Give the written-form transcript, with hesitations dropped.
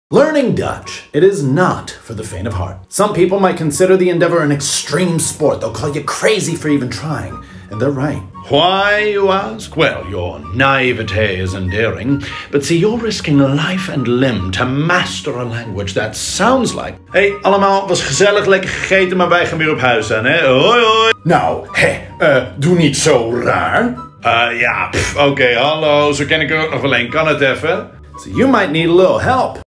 Learning Dutch, it is not for the faint of heart. Some people might consider the endeavor an extreme sport. They'll call you crazy for even trying, and they're right. Why, you ask? Well, your naivete is endearing, but see, you're risking life and limb to master a language that sounds like... Hey, allemaal, was gezellig, lekker gegeten, maar wij gaan weer op huis aan, hè? Hoi, hoi! Nou, doe niet zo raar. Ja, oké, hallo, zo ken ik er ook nog wel een. Kan het even? So you might need a little help.